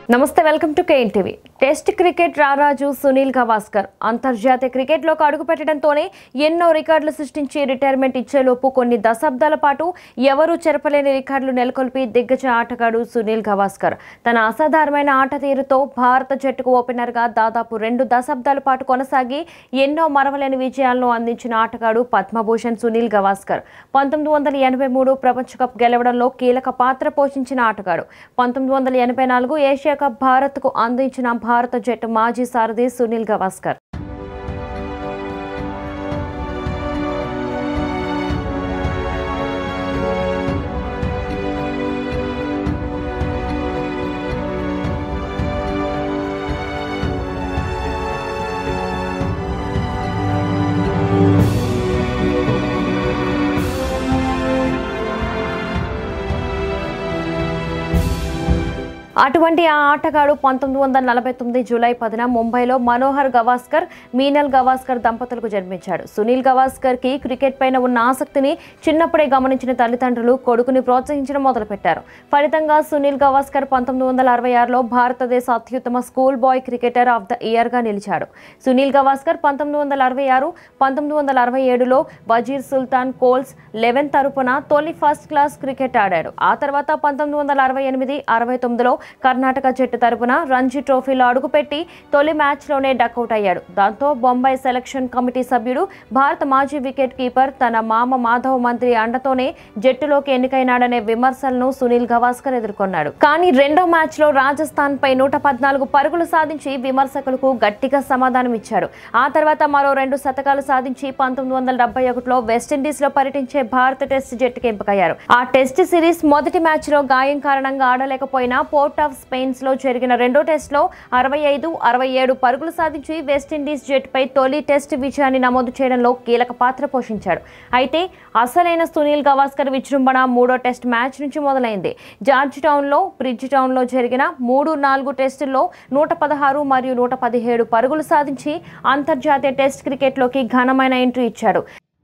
నమస్తే, welcome to KN TV. Test cricket రారాజు సునీల్ గవాస్కర్ అంతర్జాతీయ క్రికెట్లోకి అడుగుపెట్టడంతోనే ఎన్నో రికార్డులు సృష్టించి రిటైర్మెంట్ ఇచ్చేలోపు కొన్ని దశాబ్దాల పాటు ఎవరూ చెరపలేని రికార్డులు నెలకొల్పి దిగ్గజ ఆటగాడు సునీల్ గవాస్కర్ తన అసాధారణమైన ఆట తీరుతో భారత జట్టుకు ఓపెనర్గా దాదాపు 2 దశాబ్దాల పాటు కొనసాగి ఎన్నో మరవలేని విజయాలను అందించిన ఆటగాడు పద్మభూషణ్ సునీల్ గవాస్కర్ 1983 ప్రపంచ కప్ గెలవడంలో కీలక పాత్ర పోషించిన ఆటగాడు. 1984 ఏషియా కప్ భారత్కు అందించిన భారత జట్టు మాజీ సారథి సునీల్ గవాస్కర్. అటువంటి ఆ ఆటగాడు 1949 జూలై 10న ముంబైలో మనోహర్ గవాస్కర్, మీనల్ గవాస్కర్ దంపతులకు జన్మించాడు. సునీల్ గవాస్కర్ కి క్రికెట్ పైన ఉన్న ఆసక్తిని చిన్నప్పుడే గమనించిన తల్లిదండ్రులు కొడుకుని ప్రోత్సహించడం మొదలుపెట్టారు. ఫలితంగా సునీల్ గవాస్కర్ 1966లో భారతదేశ అత్యుత్తమ school boy cricketer of the year గా నిలిచాడు. సునీల్ గవాస్కర్ 1966, 1967లో వజీర్ సుల్తాన్ కోల్స్ 11 తరపున తొలి ఫస్ట్ క్లాస్ క్రికెట్ ఆడాడు. ఆ తర్వాత 1968, 69లో కర్ణాటక జట్టు తరపున రంజీ ట్రోఫీలో అడుగుపెట్టి తొలి మ్యాచ్లోనే డకౌట్ అయ్యాడు. దాంతో బొంబాయి సెలక్షన్ కమిటీ సభ్యుడు, భారత మాజీ వికెట్ కీపర్ తన మామ మాధవ్ మంత్రి అండతోనే జట్టులోకి ఎన్నికైనాడనే విమర్శలను సునీల్ గవాస్కర్ ఎదుర్కొన్నాడు. కానీ రెండో మ్యాచ్లో రాజస్థాన్ పై 114 పరుగులు సాధించి విమర్శకులకు గట్టిగా సమాధానం ఇచ్చాడు. ఆ తర్వాత మరో 2 శతకాలు సాధించి 1971లో వెస్టిండీస్లో పర్యటించే భారత టెస్ట్ జట్టుకి ఎంపికయ్యారు. ఆ టెస్ట్ సిరీస్ మొదటి మ్యాచ్లో గాయం కారణంగా ఆడలేకపోయినా పోర్ట్ ఆఫ్ స్పెయిన్స్ లో జరిగిన రెండో టెస్ట్ లో 65, 67 పరుగులు సాధించి వెస్టిండీస్ జట్టుపై తొలి టెస్ట్ విజయాన్ని నమోదు చేయడంలో కీలక పాత్ర పోషించాడు. అయితే అసలైన సునీల్ గవాస్కర్ విజృంభణ మూడో టెస్ట్ మ్యాచ్ నుంచి మొదలైంది. జార్జ్ టౌన్ లో, బ్రిడ్జ్ టౌన్ లో జరిగిన 3-4 టెస్టుల్లో 116 మరియు 117 పరుగులు సాధించి అంతర్జాతీయ టెస్ట్ క్రికెట్ లోకి ఘనమైన ఎంట్రీ ఇచ్చాడు.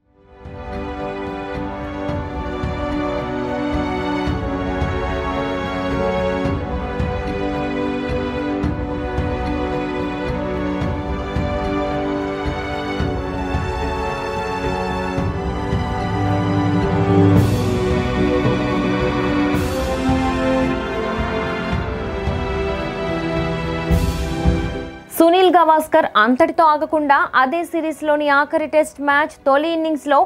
సునీల్ గవాస్కర్ అంతటితో ఆగకుండా అదే సిరీస్లోని ఆఖరి టెస్ట్ మ్యాచ్ తొలి ఇన్నింగ్స్లో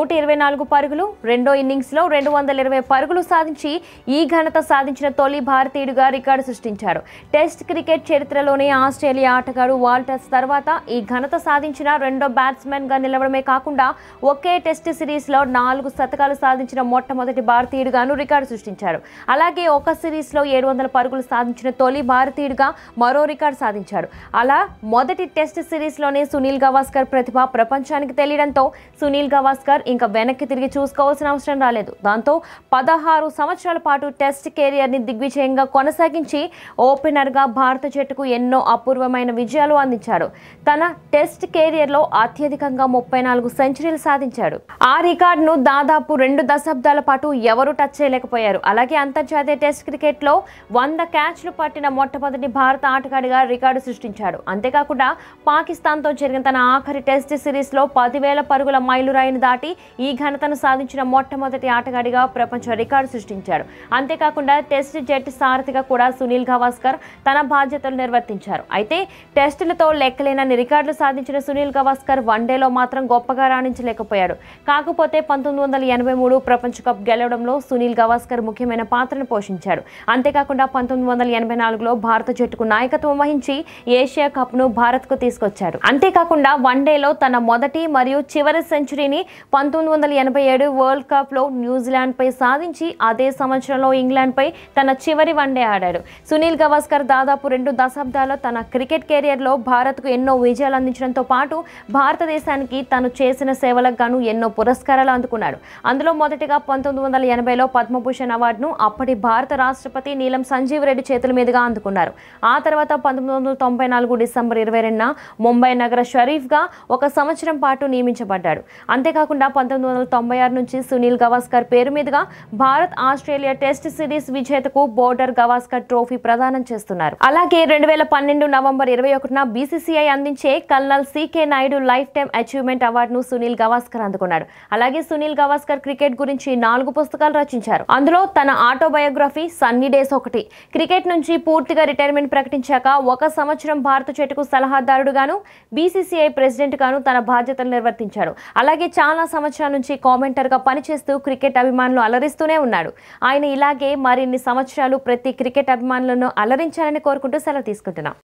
124 పరుగులు, రెండో ఇన్నింగ్స్లో 220 పరుగులు సాధించి ఈ ఘనత సాధించిన తొలి భారతీయుడిగా రికార్డు సృష్టించాడు. టెస్ట్ క్రికెట్ చరిత్రలోనే ఆస్ట్రేలియా ఆటగాడు వాల్టర్స్ తర్వాత ఈ ఘనత సాధించిన రెండో బ్యాట్స్మెన్గా నిలవడమే కాకుండా ఒకే టెస్ట్ సిరీస్లో 4 శతకాలు సాధించిన మొట్టమొదటి భారతీయుడిగాను రికార్డు సృష్టించాడు. అలాగే ఒక సిరీస్లో 700 పరుగులు సాధించిన తొలి భారతీయుడిగా మరో రికార్డు సాధించాడు. అలా మొదటి టెస్ట్ సిరీస్లోనే సునీల్ గవాస్కర్ ప్రతిభ ప్రపంచానికి తెలియడంతో సునీల్ గవాస్కర్ ఇంకా వెనక్కి తిరిగి చూసుకోవాల్సిన అవసరం రాలేదు. దాంతో 16 సంవత్సరాల పాటు టెస్ట్ కెరియర్ని దిగ్విజయంగా కొనసాగించి ఓపెనర్గా భారత జట్టుకు ఎన్నో అపూర్వమైన విజయాలు అందించాడు. తన టెస్ట్ కెరియర్లో అత్యధికంగా 34 సెంచరీలు సాధించాడు. ఆ రికార్డును దాదాపు 2 దశాబ్దాల పాటు ఎవరూ టచ్ చేయలేకపోయారు. అలాగే అంతర్జాతీయ టెస్ట్ క్రికెట్లో 100 క్యాచ్లు పట్టిన మొట్టమొదటి భారత ఆటగాడిగా రికార్డు సృష్టించాడు. అంతేకాకుండా పాకిస్తాన్తో జరిగిన తన ఆఖరి టెస్ట్ సిరీస్లో 10,000 పరుగుల మైలురాయిని దాటి ఈ ఘనతను సాధించిన మొట్టమొదటి ఆటగాడిగా ప్రపంచ రికార్డు సృష్టించాడు. అంతేకాకుండా టెస్ట్ జట్టు సారథిగా కూడా సునీల్ గవాస్కర్ తన బాధ్యతలు నిర్వర్తించారు. అయితే టెస్టులతో లెక్కలేనన్ని రికార్డులు సాధించిన సునీల్ గవాస్కర్ వన్డేలో మాత్రం గొప్పగా రాణించలేకపోయాడు. కాకపోతే 1983 ప్రపంచ కప్ గెలవడంలో సునీల్ గవాస్కర్ ముఖ్యమైన పాత్రను పోషించాడు. అంతేకాకుండా 1984లో భారత జట్టుకు నాయకత్వం వహించి ఏషియా కప్ ను భారత్ కు తీసుకొచ్చారు. అంతేకాకుండా వన్డేలో తన మొదటి మరియు చివరి సెంచరీని 1987 వరల్డ్ కప్ లో న్యూజిలాండ్ పై సాధించి అదే సంవత్సరంలో ఇంగ్లాండ్ పై తన చివరి వన్డే ఆడాడు. సునీల్ గవాస్కర్ దాదాపు 2 దశాబ్దాల్లో తన క్రికెట్ కెరియర్ లో భారత్ కు ఎన్నో విజయాలు అందించడంతో పాటు భారతదేశానికి తను చేసిన సేవలకు గాను ఎన్నో పురస్కారాలు అందుకున్నాడు. అందులో మొదటిగా 1980లో పద్మభూషణ్ అవార్డును అప్పటి భారత రాష్ట్రపతి నీలం సంజీవ్ రెడ్డి చేతుల మీదుగా అందుకున్నారు. ఆ తర్వాత 1994 డిసెంబర్ నవంబర్ 22న ముంబై నగర షరీఫ్గా 1 సంవత్సరం పాటు నియమించబడ్డాడు. అంతేకాకుండా 1996 నుంచి సునీల్ గవాస్కర్ పేరు మీదుగా భారత్ ఆస్ట్రేలియా టెస్ట్ సిరీస్ విజేతకు బోర్డర్ గవాస్కర్ ట్రోఫీ ప్రదానం చేస్తున్నారు. అలాగే 2012 నవంబర్ 21న బీసీసీఐ అందించే colonel CK Nayudu lifetime achievement అవార్డును సునీల్ గవాస్కర్ అందుకున్నాడు. అలాగే సునీల్ గవాస్కర్ క్రికెట్ గురించి 4 పుస్తకాలు రచించారు. అందులో తన ఆటోబయోగ్రఫీ సన్నీ డేస్ ఒకటి. క్రికెట్ నుంచి పూర్తిగా రిటైర్మెంట్ ప్రకటించాక 1 సంవత్సరం భారత జట్టుకు సలహాదారుడుగాను, బీసీసీఐ ప్రెసిడెంట్ గాను తన బాధ్యతలు నిర్వర్తించాడు. అలాగే చాలా సంవత్సరాల నుంచి కామెంటర్గా పనిచేస్తూ క్రికెట్ అభిమానులు అలరిస్తూనే ఉన్నాడు. ఆయన ఇలాగే మరిన్ని సంవత్సరాలు ప్రతి క్రికెట్ అభిమానులను అలరించాలని కోరుకుంటూ సెలవు తీసుకుంటున్నాం.